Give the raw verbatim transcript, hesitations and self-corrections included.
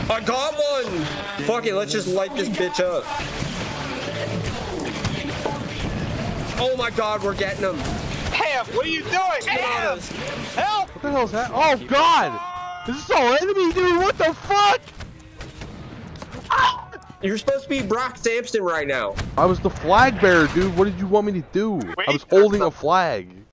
I got one! Fuck it, let's just light this bitch up. Oh my god, we're getting them. Ham, what are you doing? Ham! Help! What the hell's that? Oh god! This is all enemy, dude! What the fuck? Ah! You're supposed to be Brock Sampson right now. I was the flag bearer, dude. What did you want me to do? Wait, I was holding a flag.